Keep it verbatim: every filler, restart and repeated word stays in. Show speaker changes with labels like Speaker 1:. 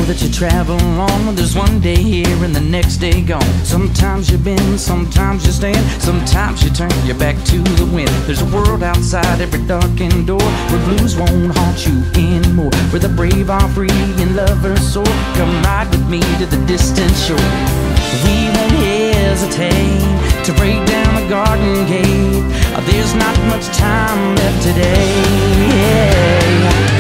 Speaker 1: that you travel on. There's one day here and the next day gone. Sometimes you bend, sometimes you stand, sometimes you turn your back to the wind. There's a world outside every darkened door, where blues won't haunt you anymore, where the brave are free and lovers soar. Come ride with me to the distant shore. We won't hesitate to break down the garden gate. There's not much time left today. Yeah.